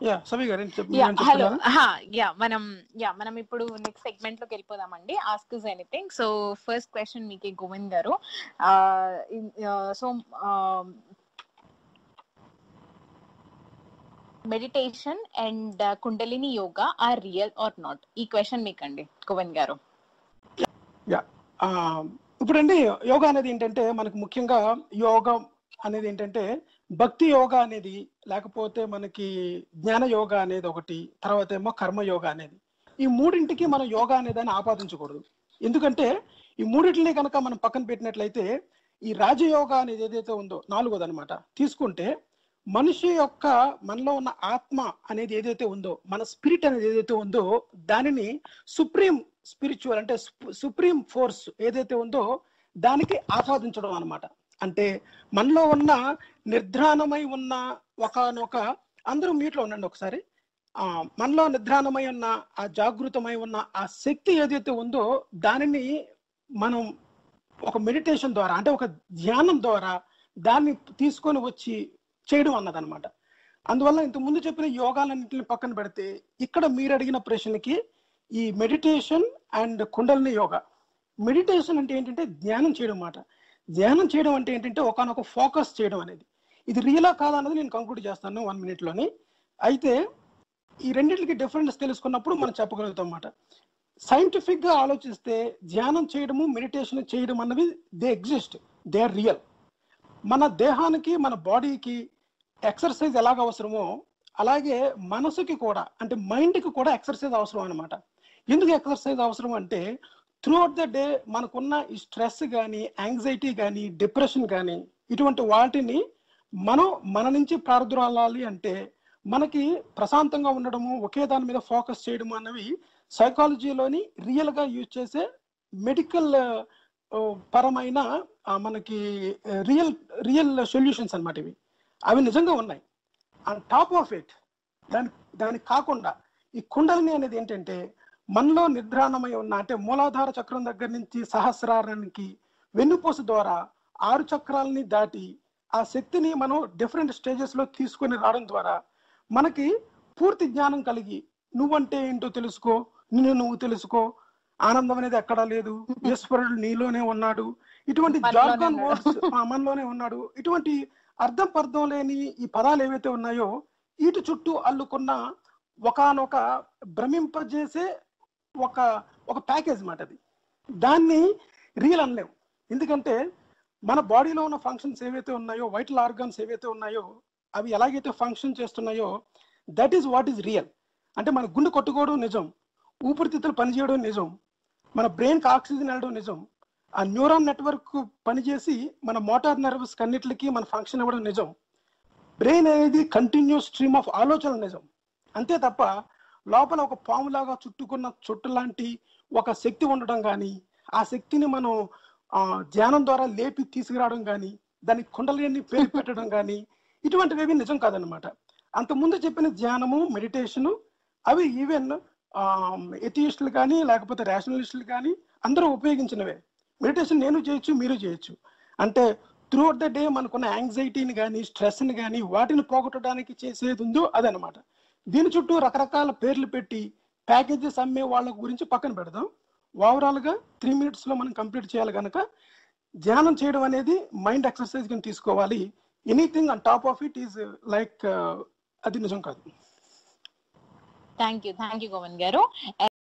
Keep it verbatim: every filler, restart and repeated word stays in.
Yeah Savi గారు yeah hello హా yeah మనం యా మనం ఇప్పుడు నెక్స్ట్ సెగ్మెంట్ లోకి వెళ్ళిపోదామండి. Ask us anything. So first question మీకే గోవింద్ గారు. So meditation and kundalini yoga are real or not? ఈ క్వశ్చన్ మీకండి గోవింద్ గారు. యా ఇప్పుడండి యోగా అనేది ఏంటంటే మనకు ముఖ్యంగా యోగం అనేది ఏంటంటే భక్తి యోగా అనేది, లేకపోతే మనకి జ్ఞాన యోగా అనేది ఒకటి, తర్వాత ఏమో కర్మ యోగా అనేది. ఈ మూడింటికి మనం యోగా అనేదాన్ని ఆపాదించకూడదు. ఎందుకంటే ఈ మూడింటిని కనుక మనం పక్కన పెట్టినట్లయితే ఈ రాజయోగా అనేది ఏదైతే ఉందో నాలుగోది అనమాట తీసుకుంటే, మనిషి యొక్క మనలో ఉన్న ఆత్మ అనేది ఏదైతే ఉందో, మన స్పిరిట్ అనేది ఏదైతే ఉందో దానిని సుప్రీం స్పిరిచువల్ అంటే సుప్రీం ఫోర్స్ ఏదైతే ఉందో దానికి ఆస్వాదించడం అనమాట. అంటే మనలో ఉన్న నిర్ధారణమై ఉన్న ఒకనొక, అందరూ మీట్లో ఉండండి ఒకసారి, ఆ మనలో నిర్ధారణమై ఉన్న ఆ జాగృతమై ఉన్న ఆ శక్తి ఏదైతే ఉందో దానిని మనం ఒక మెడిటేషన్ ద్వారా అంటే ఒక ధ్యానం ద్వారా దాన్ని తీసుకొని వచ్చి చేయడం అన్నదన్నమాట. అందువల్ల ఇంత ముందు చెప్పిన యోగాలన్నింటిని పక్కన పెడితే ఇక్కడ మీరు అడిగిన ప్రశ్నకి ఈ meditation and kundalini yoga, meditation అంటే ఏంటంటే ధ్యానం చేయడం మాట. ధ్యానం చేయడం అంటే ఏంటంటే ఒకనొక ఫోకస్ చేయడం అనేది. ఇది రియలా కాదా అన్నది నేను కంక్లూడ్ చేస్తాను వన్ మినిట్లోని. అయితే ఈ రెండింటికి డిఫరెన్స్ తెలుసుకున్నప్పుడు మనం చెప్పగలుగుతాం అన్నమాట. సైంటిఫిక్ గా ఆలోచిస్తే ధ్యానం చేయడము మెడిటేషన్ చేయడం అన్నవి they exist, they are real. మన దేహానికి మన బాడీకి ఎక్సర్సైజ్ ఎలాగ అవసరమో అలాగే మనసుకి కూడా అంటే మైండ్కి కూడా ఎక్సర్సైజ్ అవసరం అనమాట. ఎందుకు ఎక్సర్సైజ్ అవసరం అంటే త్రూ అవుట్ ద డే మనకున్న ఈ స్ట్రెస్ కానీ యాంగ్జైటీ కానీ డిప్రెషన్ కానీ ఇటువంటి వాటిని మనం మన నుంచి ప్రార్థనాలి అంటే మనకి ప్రశాంతంగా ఉండడము, ఒకే దాని మీద ఫోకస్ చేయడము అన్నవి సైకాలజీలోని రియల్గా యూజ్ చేసే మెడికల్ పరమైన మనకి రియల్ రియల్ సొల్యూషన్స్ అనమాట ఇవి. అవి నిజంగా ఉన్నాయి. అండ్ టాప్ ఆఫ్ ఇట్ దాని దానికి కాకుండా ఈ కుండలిని అనేది ఏంటంటే మనలో నిద్రాణమై ఉన్న అంటే మూలాధార చక్రం దగ్గర నుంచి సహస్రారానికి వెన్నుపూస ద్వారా ఆరు చక్రాలని దాటి ఆ శక్తిని మనం డిఫరెంట్ స్టేజెస్ లో తీసుకొని రావడం ద్వారా మనకి పూర్తి జ్ఞానం కలిగి నువ్వంటే ఏంటో తెలుసుకో, నిన్ను నువ్వు తెలుసుకో, ఆనందం అనేది ఎక్కడా లేదు, ఈశ్వరుడు నీలోనే ఉన్నాడు, ఇటువంటి జార్గాన్ వర్డ్స్ మనలోనే ఉన్నాడు, ఇటువంటి అర్థం పర్థం లేని ఈ పదాలు ఏవైతే ఉన్నాయో వీటి చుట్టూ అల్లుకున్న ఒకనొక భ్రమింపజేసే ఒక ఒక ప్యాకేజ్ మాట అది. దాన్ని రియల్ అనలేము. ఎందుకంటే మన బాడీలో ఉన్న ఫంక్షన్స్ ఏవైతే ఉన్నాయో, వైటల్ ఆర్గాన్స్ ఏవైతే ఉన్నాయో అవి ఎలాగైతే ఫంక్షన్ చేస్తున్నాయో that is what is real. అంటే మన గుండె కొట్టుకోవడం నిజం, ఊపిరితిత్తులు పనిచేయడం నిజం, మన బ్రెయిన్కి ఆక్సిజన్ వెళ్ళడం నిజం, ఆ న్యూరాన్ నెట్వర్క్ పనిచేసి మన మోటార్ నర్వ్స్ కన్నిటికి మన ఫంక్షన్ ఇవ్వడం నిజం, బ్రెయిన్ అనేది కంటిన్యూస్ స్ట్రీమ్ ఆఫ్ ఆలోచనలు నిజం. అంతే తప్ప లోపల ఒక పాములాగా చుట్టుకున్న చుట్టు లాంటి ఒక శక్తి ఉండడం కానీ, ఆ శక్తిని మనం ధ్యానం ద్వారా లేపి తీసుకురావడం కానీ, దానికి కుండలిని పేరు పెట్టడం కానీ ఇటువంటివి నిజం కాదనమాట. అంతకుముందు చెప్పిన ధ్యానము మెడిటేషను అవి ఈవెన్ ఎథియిస్టులు కానీ లేకపోతే రేషనలిస్టులు కానీ అందరూ ఉపయోగించినవే. మెడిటేషన్ నేను చేయొచ్చు, మీరు చేయొచ్చు. అంటే త్రూ అవుట్ ద డే మనకున్న యాంగ్జైటీని కానీ స్ట్రెస్ని కానీ వాటిని పోగొట్టడానికి చేసేది ఉందో అదనమాట. దీని చుట్టూ రకరకాల పేర్లు పెట్టి ప్యాకేజెస్ అమ్మే వాళ్ళ గురించి పక్కన పెడదాం. ఓవరాల్గా త్రీ మినిట్స్లో మనం కంప్లీట్ చేయాలి కనుక ధ్యానం చేయడం అనేది మైండ్ ఎక్సర్సైజ్ కింద తీసుకోవాలి. Anything on top of it is like అది నిజం కాదు. Thank you thank you Govind గారు.